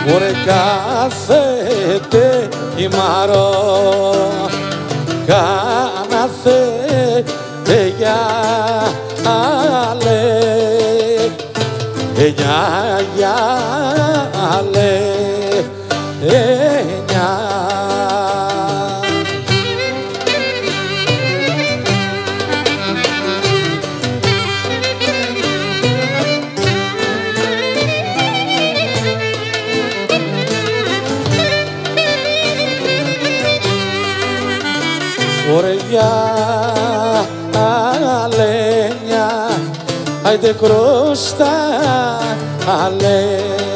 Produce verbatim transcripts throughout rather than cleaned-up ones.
Ωρε κάθεται η Μαρό, κάθεται για άλλε, εννιά για άλλε, εννιά. Ωρε για αλένια, άιντε κρούστα αλέ,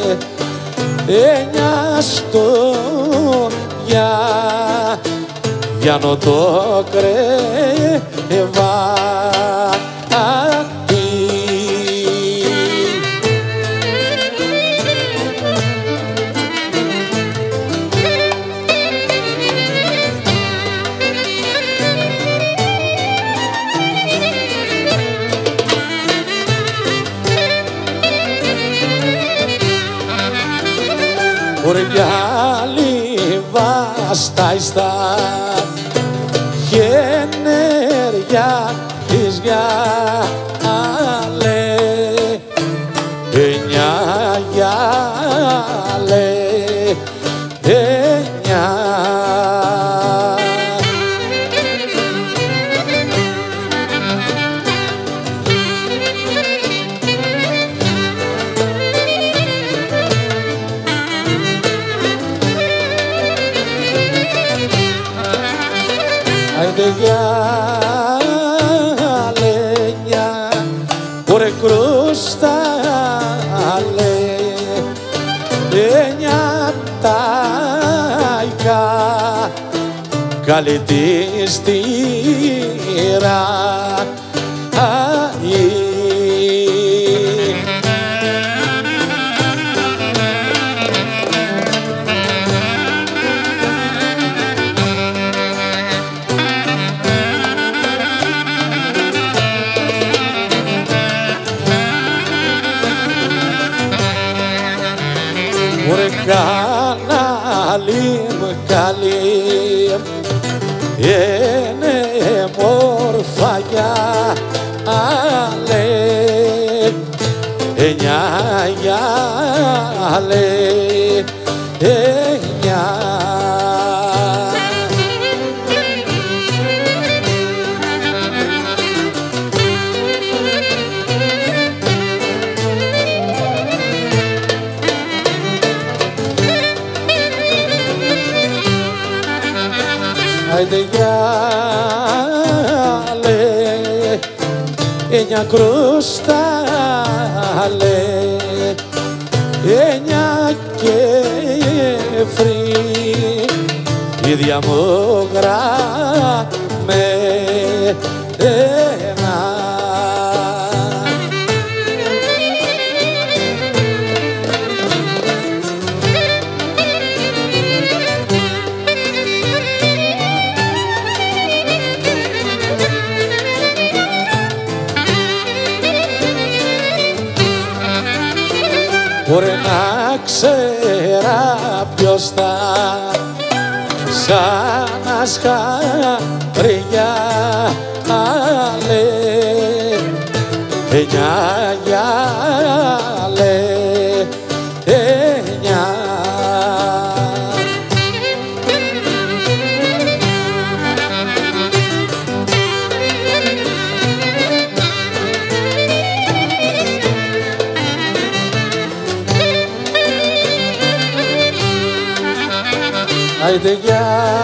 εννιά στο για, για νοτό κρεβάτι. Ωρε για λιβάσταϊστά γενέρια της για άλλε, εννιά για άλλε, εννιά. Άιντε για αλένια, ωρε κρούστα αλέ, εννιά ταϊκά, καλή τη στήρα. Ωρε κανάλιμ καλήμ, είναι μόρφα για άλλε, εννιά για άλλε, εννιά. Άιντε για άλλε, εννιά κρούστα άλλε, εννιά και φρύ, ίδια μου γραμμένα. Ωρε να ξέρα ποιος θα σαν ασχαριά άλλε, εννιά για άλλε, εννιά. Άιντε για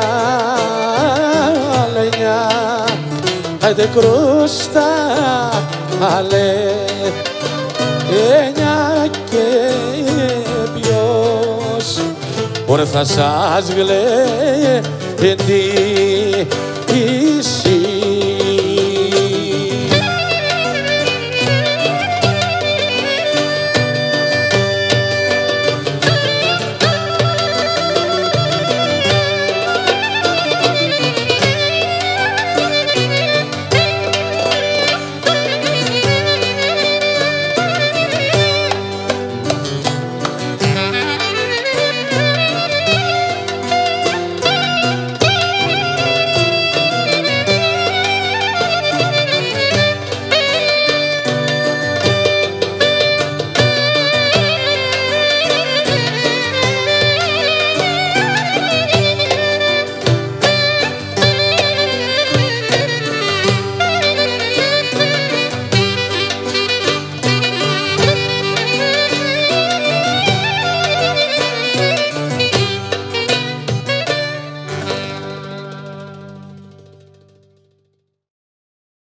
αλένια, άιντε κρούστα αλέ, εννιά και ποιος, ωρε θα σας γλεντήσει.